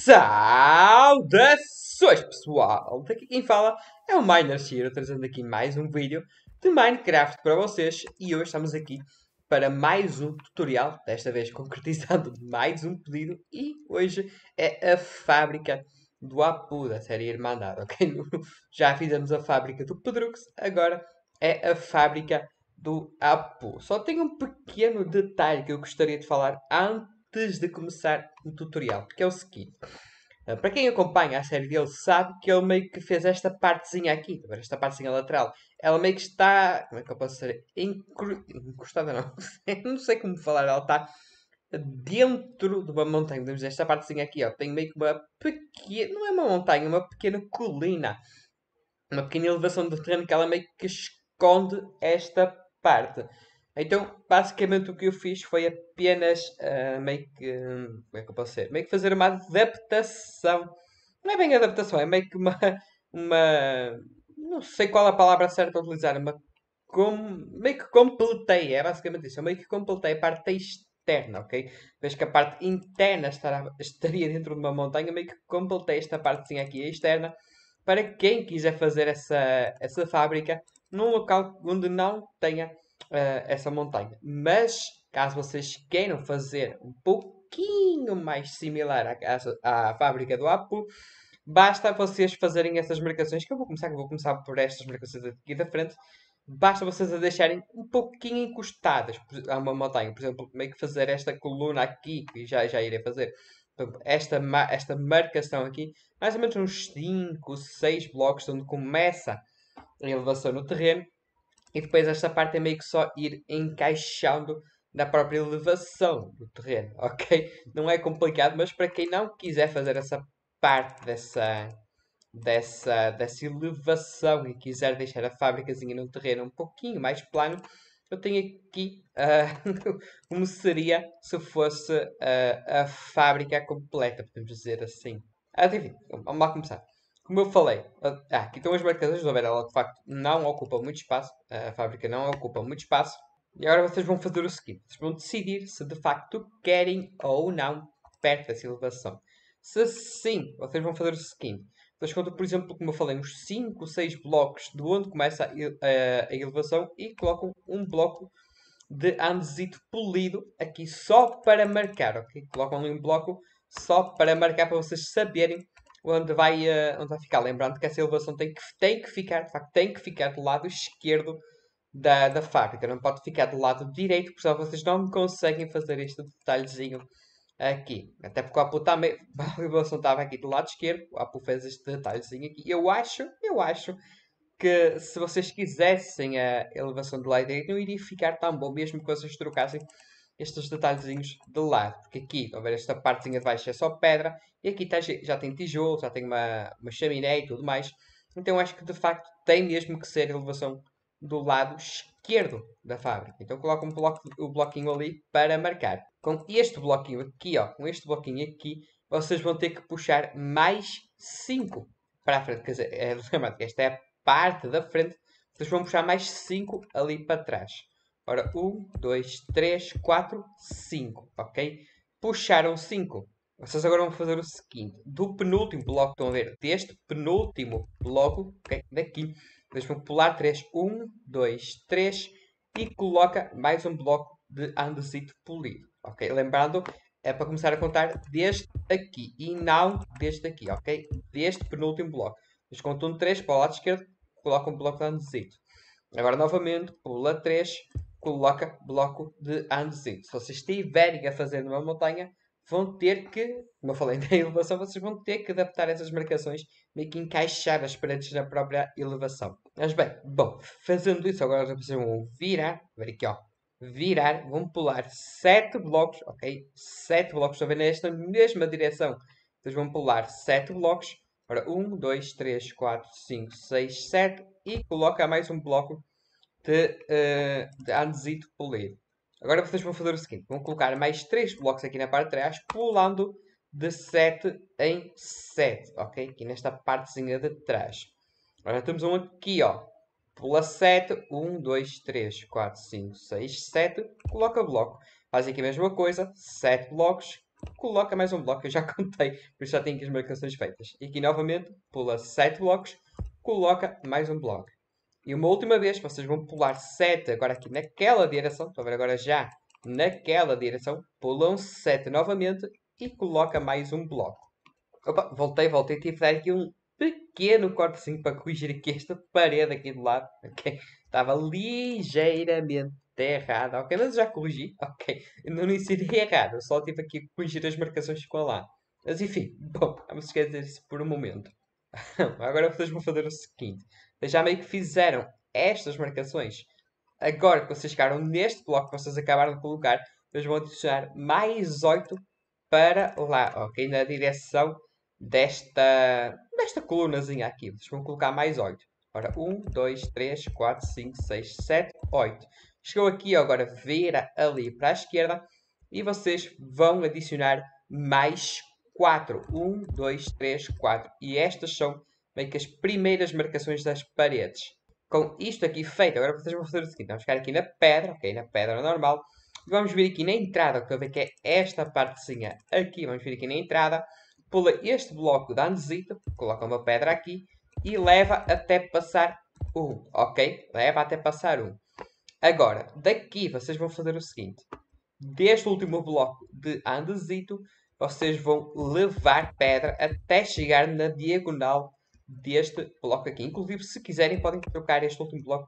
Saudações pessoal! Daqui quem fala é o Miner Shiro, trazendo aqui mais um vídeo de Minecraft para vocês. E hoje estamos aqui para mais um tutorial, desta vez concretizando mais um pedido. E hoje é a fábrica do Apu, da série Irmandade, ok? Já fizemos a fábrica do Pedrux, agora é a fábrica do Apu. Só tem um pequeno detalhe que eu gostaria de falar antes de começar o tutorial, que é o seguinte. Para quem acompanha a série dele sabe que ele meio que fez esta partezinha aqui, esta partezinha lateral. Ela meio que está, como é que eu posso dizer, encostada não, não sei como falar, ela está dentro de uma montanha, podemos dizer, esta partezinha aqui, ó, tem meio que uma pequena, não é uma montanha, uma pequena colina, uma pequena elevação de terreno que ela meio que esconde esta parte. Então, basicamente o que eu fiz foi apenas meio que. Como é que eu posso ser? Meio que fazer uma adaptação. Não é bem adaptação, é meio que uma. Não sei qual a palavra certa a utilizar. Meio que completei. É basicamente isso. Eu meio que completei a parte externa, ok? Vez que a parte interna estaria dentro de uma montanha, meio que completei esta partezinha aqui externa para quem quiser fazer essa fábrica num local onde não tenha essa montanha. Mas, caso vocês queiram fazer um pouquinho mais similar à fábrica do Apu, basta vocês fazerem essas marcações, que eu vou começar por estas marcações aqui da frente. Basta vocês a deixarem um pouquinho encostadas a uma montanha. Por exemplo, meio que fazer esta coluna aqui, que já irei fazer. Esta marcação aqui, mais ou menos uns 5, 6 blocos onde começa a elevação no terreno. E depois esta parte é meio que só ir encaixando na própria elevação do terreno, ok? Não é complicado, mas para quem não quiser fazer essa parte dessa elevação e quiser deixar a fábricazinha no terreno um pouquinho mais plano, eu tenho aqui como seria se fosse a fábrica completa, podemos dizer assim. Enfim, vamos lá começar. Como eu falei, aqui estão as marcações do ver, ela de facto não ocupa muito espaço, a fábrica não ocupa muito espaço. E agora vocês vão fazer o seguinte: vocês vão decidir se de facto querem ou não perto dessa elevação. Se sim, vocês vão fazer o seguinte: vocês contam, por exemplo, como eu falei, uns 5, 6 blocos de onde começa a elevação e colocam um bloco de andesito polido aqui só para marcar, ok? Colocam ali um bloco só para marcar, para vocês saberem onde vai ficar. Lembrando que essa elevação tem que ficar, de facto, tem que ficar do lado esquerdo da fábrica. Não pode ficar do lado direito, porque senão vocês não conseguem fazer este detalhezinho aqui. Até porque o Apu também, a elevação estava aqui do lado esquerdo, o Apu fez este detalhezinho aqui. Eu acho que se vocês quisessem a elevação do lado direito, não iria ficar tão bom, mesmo que vocês trocassem estes detalhezinhos de lado. Porque aqui, a ver, esta partezinha de baixo é só pedra, e aqui já tem tijolo, já tem uma chaminé e tudo mais. Então acho que de facto tem mesmo que ser a elevação do lado esquerdo da fábrica. Então coloco o bloquinho ali para marcar. Com este bloquinho aqui, ó, com este bloquinho aqui, vocês vão ter que puxar mais 5 para a frente. Quer dizer, esta é a parte da frente. Vocês vão puxar mais 5 ali para trás. Ora, 1, 2, 3, 4, 5, ok? Puxaram 5. Vocês agora vão fazer o seguinte. Do penúltimo bloco, estão a ver? Deste penúltimo bloco, ok? Daqui. Vocês vão pular 3. 1, 2, 3. E coloca mais um bloco de andesito polido. Ok? Lembrando, é para começar a contar desde aqui. E não desde aqui, ok? Deste penúltimo bloco. Vocês contam 3 para o lado esquerdo. Coloca um bloco de andesito. Agora, novamente, pula 3, coloca bloco de andesito. Se vocês estiverem a fazer numa montanha, vão ter que, como eu falei na elevação, vocês vão ter que adaptar essas marcações, meio que encaixar as paredes na própria elevação. Mas bem, bom, fazendo isso, agora vocês vão virar, ver aqui ó, virar, vão pular 7 blocos, ok? 7 blocos, estão a ver nesta mesma direção. Vocês vão pular 7 blocos. Ora, 1, 2, 3, 4, 5, 6, 7 e coloca mais um bloco de andesito polido. Agora vocês vão fazer o seguinte: vão colocar mais 3 blocos aqui na parte de trás, pulando de 7 em 7, ok? Aqui nesta partezinha de trás. Agora temos um aqui, ó. Pula 7, 1, 2, 3, 4, 5, 6, 7, coloca bloco. Faz aqui a mesma coisa, 7 blocos, coloca mais um bloco. Eu já contei, por isso já tenho aqui as marcações feitas. E aqui novamente, pula 7 blocos, coloca mais um bloco. E uma última vez, vocês vão pular 7 agora aqui naquela direção. Estão a ver agora já naquela direção. Pulam 7 novamente e coloca mais um bloco. Opa, voltei. Tive de dar aqui um pequeno cortezinho para corrigir aqui esta parede aqui do lado. Ok? Estava ligeiramente errada. Ok, mas eu já corrigi. Ok, eu não decidi errado. Eu só tive aqui a corrigir as marcações que ficou lá. Mas enfim, bom, vamos esquecer isso por um momento. Agora vocês vão fazer o seguinte. Vocês já meio que fizeram estas marcações. Agora que vocês chegaram neste bloco que vocês acabaram de colocar, vocês vão adicionar mais 8 para lá, ok? Na direção desta colunazinha aqui. Vocês vão colocar mais 8. Ora, 1, 2, 3, 4, 5, 6, 7, 8. Chegou aqui, agora vira ali para a esquerda e vocês vão adicionar mais 4. 1, 2, 3, 4. E estas são meio que as primeiras marcações das paredes. Com isto aqui feito, agora vocês vão fazer o seguinte. Vamos ficar aqui na pedra, ok? Na pedra normal. E vamos vir aqui na entrada, que eu vejo que é esta partezinha aqui. Vamos vir aqui na entrada. Pula este bloco de andesito, coloca uma pedra aqui e leva até passar 1, ok? Leva até passar 1. Agora, daqui vocês vão fazer o seguinte. Deste último bloco de andesito, vocês vão levar pedra até chegar na diagonal deste bloco aqui. Inclusive, se quiserem, podem trocar este último bloco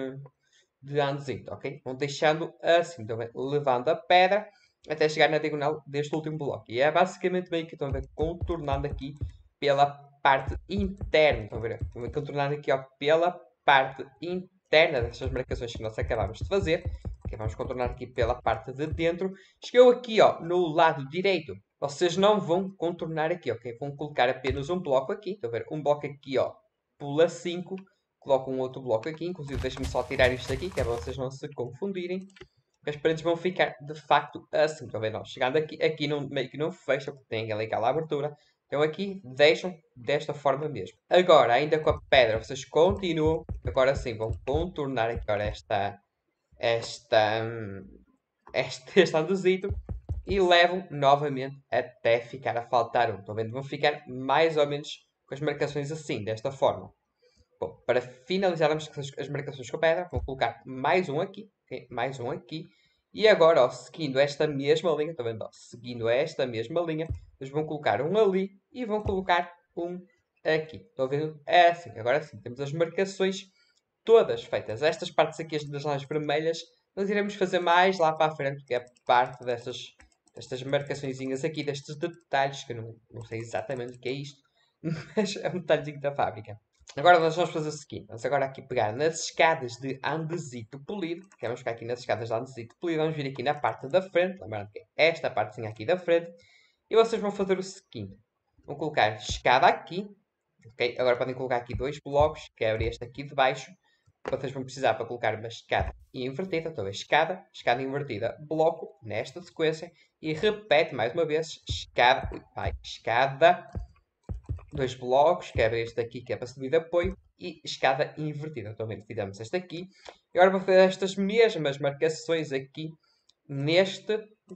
de andesito, ok? Vão deixando assim, então, levando a pedra até chegar na diagonal deste último bloco. E é basicamente meio que estão a ver, contornando aqui pela parte interna. Estão a ver? Contornando aqui ó, pela parte interna destas marcações que nós acabamos de fazer. Okay, vamos contornar aqui pela parte de dentro. Chegou aqui ó, no lado direito. Vocês não vão contornar aqui, ok? Vão colocar apenas um bloco aqui. Estão a ver? Um bloco aqui, ó, pula 5. Coloco um outro bloco aqui. Inclusive, deixem-me só tirar isto aqui, que é para vocês não se confundirem. As paredes vão ficar, de facto, assim. Estão a ver? Não. Chegando aqui não, meio que não fecha, porque tem ali aquela abertura. Então aqui deixam desta forma mesmo. Agora, ainda com a pedra, vocês continuam. Agora sim, vão contornar aqui agora este andesito e levam novamente até ficar a faltar um. Estão vendo? Vão ficar mais ou menos com as marcações assim, desta forma. Bom, para finalizarmos as marcações com a pedra, vou colocar mais um aqui, okay? Mais um aqui. E agora, ó, seguindo esta mesma linha, estão vendo? Ó, seguindo esta mesma linha, eles vão colocar um ali e vão colocar um aqui. Estão vendo? É assim, agora sim, temos as marcações todas feitas. Estas partes aqui, das linhas vermelhas, nós iremos fazer mais lá para a frente, que é parte destas marcaçõezinhas aqui, destes detalhes, que eu não sei exatamente o que é isto, mas é um detalhezinho da fábrica. Agora nós vamos fazer o seguinte, vamos agora aqui pegar nas escadas de andesito polido, que vamos ficar aqui nas escadas de andesito polido, vamos vir aqui na parte da frente, lembrando que é esta partezinha aqui da frente, e vocês vão fazer o seguinte, vão colocar escada aqui, ok? Agora podem colocar aqui dois blocos, que é este aqui de baixo, vocês vão precisar para colocar uma escada invertida, então escada, escada invertida, bloco, nesta sequência, e repete mais uma vez, escada, escada, dois blocos, que é este aqui que é para subir de apoio, e escada invertida. Então, bem, fizemos este aqui. E agora vou fazer estas mesmas marcações aqui, neste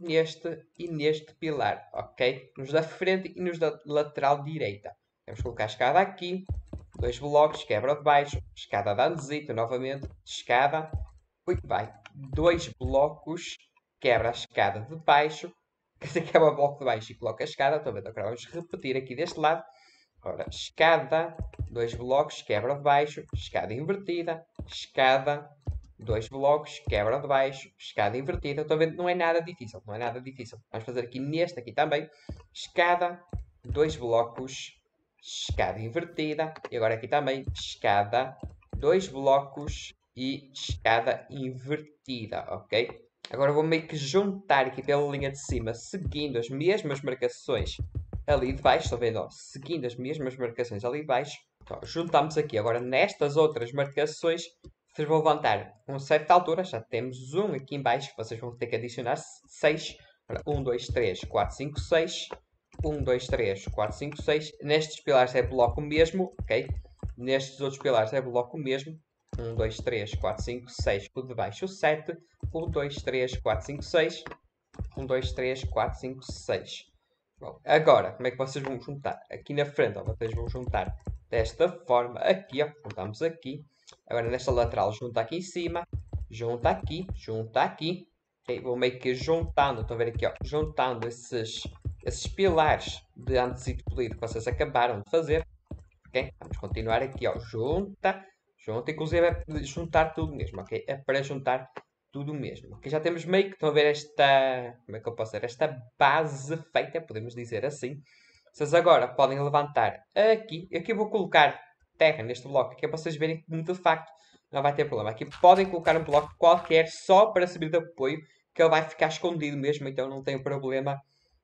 e neste pilar, ok? Nos da frente e nos da lateral direita. Vamos colocar a escada aqui, dois blocos, quebra de baixo, escada de andesito, novamente, escada, vai, dois blocos, quebra a escada de baixo, quebra o bloco de baixo e coloca a escada. Então, agora vamos repetir aqui deste lado. Ora, escada, dois blocos, quebra de baixo, escada invertida, escada, dois blocos, quebra de baixo, escada invertida. Estão vendo? Não é nada difícil, não é nada difícil. Vamos fazer aqui neste aqui também. Escada, dois blocos, escada invertida. E agora aqui também, escada, dois blocos e escada invertida, ok? Agora vou meio que juntar aqui pela linha de cima, seguindo as mesmas marcações ali de baixo, estão vendo? Ó, seguindo as mesmas marcações ali de baixo. Então, juntamos aqui. Agora, nestas outras marcações, vocês vão levantar uma certa altura. Já temos um aqui em baixo, que vocês vão ter que adicionar 6. 1, 2, 3, 4, 5, 6. 1, 2, 3, 4, 5, 6. Nestes pilares é bloco mesmo, ok? Nestes outros pilares é bloco mesmo. 1, 2, 3, 4, 5, 6. O de baixo 7. 1, 2, 3, 4, 5, 6. 1, 2, 3, 4, 5, 6. Bom, agora, como é que vocês vão juntar? Aqui na frente, ó, vocês vão juntar desta forma. Aqui, ó, juntamos aqui. Agora nesta lateral, junta aqui em cima. Junta aqui, junta aqui. Ok, vou meio que juntando, estão a ver aqui, ó, juntando esses pilares de andesito polido que vocês acabaram de fazer. Ok, vamos continuar aqui, ó, junta, junta, inclusive é juntar tudo mesmo, ok? É para juntar tudo mesmo. Ok, já temos meio que, estão a ver esta, como é que eu posso dizer, esta base feita, podemos dizer assim. Vocês agora podem levantar aqui, aqui eu vou colocar terra neste bloco, que é para vocês verem que de facto não vai ter problema. Aqui podem colocar um bloco qualquer só para subir de apoio, que ele vai ficar escondido mesmo, então não tem problema,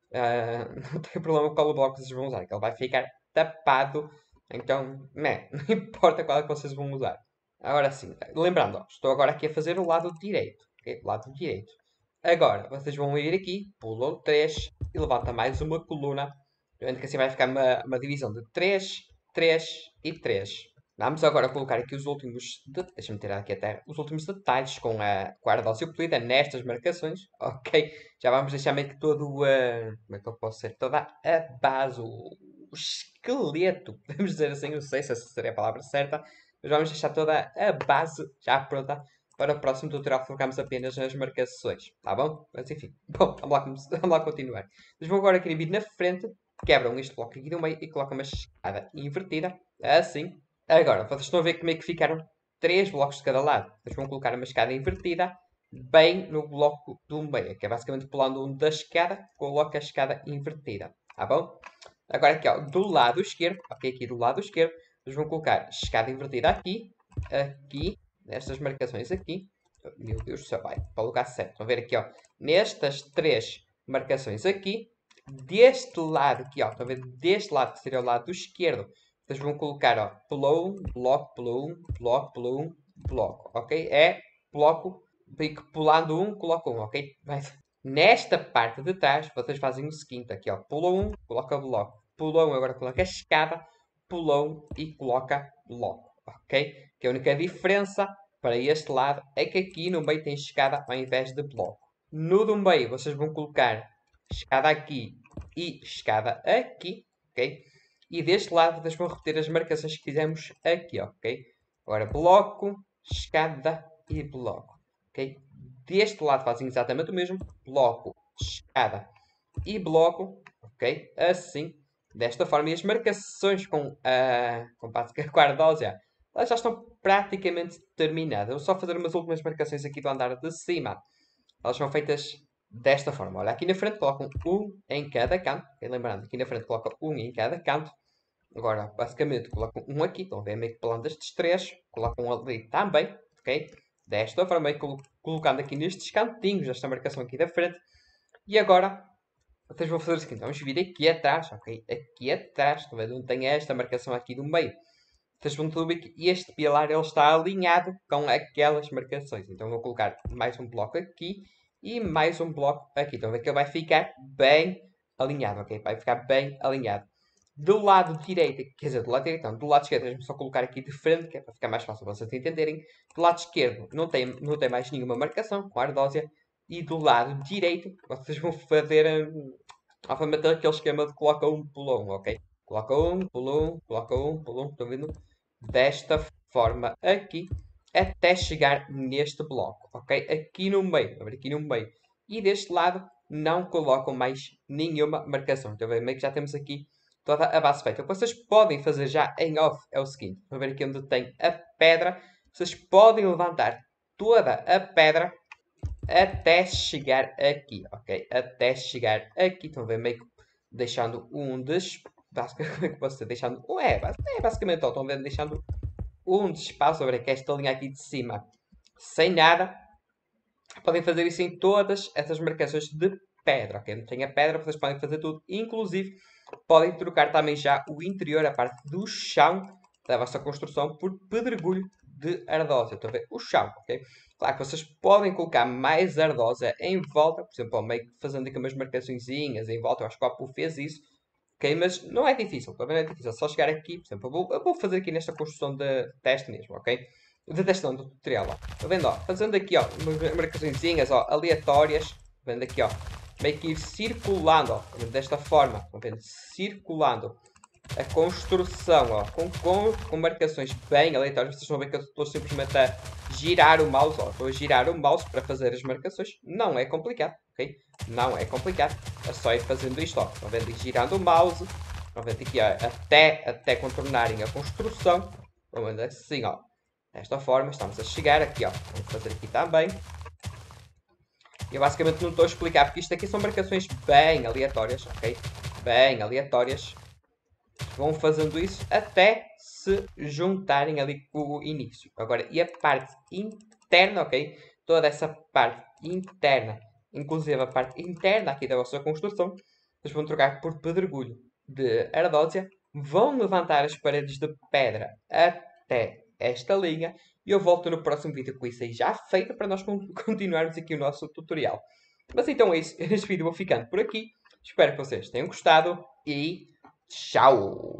não tem problema qual bloco vocês vão usar, que ele vai ficar tapado, então, né, não importa qual é que vocês vão usar. Agora sim, lembrando, ó, estou agora aqui a fazer o lado direito, ok? O lado direito. Agora, vocês vão ir aqui, pulam 3 e levanta mais uma coluna. Vendo que assim vai ficar uma divisão de 3, 3 e 3. Vamos agora colocar aqui os últimos, deixa-me tirar aqui a terra, os últimos detalhes com a ardósia polida nestas marcações, ok? Já vamos deixar meio que todo, como é que eu posso dizer, toda a base, o esqueleto, podemos dizer assim, não sei se essa seria a palavra certa, mas vamos deixar toda a base já pronta para o próximo tutorial, focamos apenas nas marcações, tá bom? Mas enfim, bom, vamos lá continuar. Mas vou agora aqui vir na frente, quebram este bloco aqui no meio e colocam uma escada invertida, assim. Agora, vocês estão a ver como é que ficaram 3 blocos de cada lado. Vocês vão colocar uma escada invertida bem no bloco do meio, que é basicamente pulando um da escada, coloca a escada invertida, tá bom? Agora aqui, ó, do lado esquerdo, ok, aqui do lado esquerdo, vocês vão colocar escada invertida aqui, aqui, nestas marcações aqui. Meu Deus do céu, vai, para o lugar certo. Estão a ver aqui, ó, nestas 3 marcações aqui, deste lado aqui, ó, estão a ver, deste lado, que seria o lado esquerdo, vocês vão colocar, ó, pulou um, bloco, pulou um, bloco, pulou um, bloco, ok? É bloco, pulando um, coloca um, ok? Mas nesta parte de trás, vocês fazem o seguinte, aqui, ó, pulou um, coloca bloco, pulou um, agora coloca a escada, pulou um e coloca bloco, ok? Que a única diferença para este lado é que aqui no meio tem escada ao invés de bloco. No do meio, vocês vão colocar escada aqui e escada aqui, ok? E deste lado vocês vão repetir as marcações que fizemos aqui, ok? Agora bloco, escada e bloco, ok? Deste lado fazem exatamente o mesmo, bloco, escada e bloco, ok? Assim, desta forma. E as marcações com a ardósia, elas já estão praticamente terminadas. Eu vou só fazer umas últimas marcações aqui do andar de cima. Elas são feitas desta forma. Olha, aqui na frente colocam um em cada canto. Lembrando, aqui na frente coloca um em cada canto. Agora, basicamente, colocam um aqui. Estão a ver meio que plano destes 3. Colocam um ali também. Ok? Desta forma, colocando aqui nestes cantinhos, esta marcação aqui da frente. E agora, vocês vão fazer o seguinte. Vamos vir aqui atrás. Ok? Aqui atrás. Estão a ver onde tem esta marcação aqui no meio. Vocês vão ver que este pilar ele está alinhado com aquelas marcações. Então, vou colocar mais um bloco aqui e mais um bloco aqui. Então, aqui ele vai ficar bem alinhado, ok? Vai ficar bem alinhado. Do lado direito, quer dizer, do lado direito não, do lado esquerdo, vamos só colocar aqui de frente, que é para ficar mais fácil vocês entenderem. Do lado esquerdo não tem mais nenhuma marcação com a ardósia. E do lado direito, vocês vão fazer novamente aquele esquema de coloca um, pula um, ok? Coloca um, pula um, coloca um, pula um, estão vendo? Desta forma aqui, até chegar neste bloco, ok? Aqui no meio, aqui no meio. E deste lado não colocam mais nenhuma marcação. Então, meio que já temos aqui toda a base feita. O que vocês podem fazer já em off é o seguinte. Vou ver aqui onde tem a pedra. Vocês podem levantar toda a pedra até chegar aqui, ok? Até chegar aqui. Estão a ver meio que deixando um dos... Como é que posso dizer? Deixando... basicamente, estão a ver? Deixando um de espaço sobre esta linha aqui de cima. Sem nada. Podem fazer isso em todas essas marcações de pedra, ok? Não tem a pedra, vocês podem fazer tudo. Inclusive, podem trocar também já o interior, a parte do chão da vossa construção, por pedregulho de ardósia. Estão a ver? O chão, ok? Claro que vocês podem colocar mais ardósia em volta, por exemplo, meio que fazendo aqui umas marcaçõezinhas em volta. Eu acho que o Apu fez isso, ok? Mas não é difícil, não é difícil. É só chegar aqui, por exemplo, eu vou fazer aqui nesta construção de teste mesmo, ok? De teste não, do tutorial, ó. Está vendo, ó? Fazendo aqui, ó, umas marcaçõezinhas, ó, aleatórias. Vendo aqui, ó. meio que ir circulando, ó, desta forma, estão vendo? Circulando a construção, ó, com marcações bem aleatórias. Vocês estão a ver que eu estou simplesmente a girar o mouse, ó, estou a girar o mouse para fazer as marcações. Não é complicado, ok? Não é complicado, é só ir fazendo isto, ó. Estão vendo? Ir girando o mouse, estão vendo aqui, ó, até contornarem a construção. Estão vendo assim, ó. Desta forma, estamos a chegar aqui, ó. Vamos fazer aqui também. Eu basicamente não estou a explicar, porque isto aqui são marcações bem aleatórias, ok? Bem aleatórias. Vão fazendo isso até se juntarem ali com o início. Agora, e a parte interna, ok? Toda essa parte interna, inclusive a parte interna aqui da vossa construção, vocês vão trocar por pedregulho de ardósia, vão levantar as paredes de pedra até esta linha e eu volto no próximo vídeo com isso aí já feito para nós continuarmos aqui o nosso tutorial. Mas então é isso, este vídeo vou ficando por aqui. Espero que vocês tenham gostado e tchau!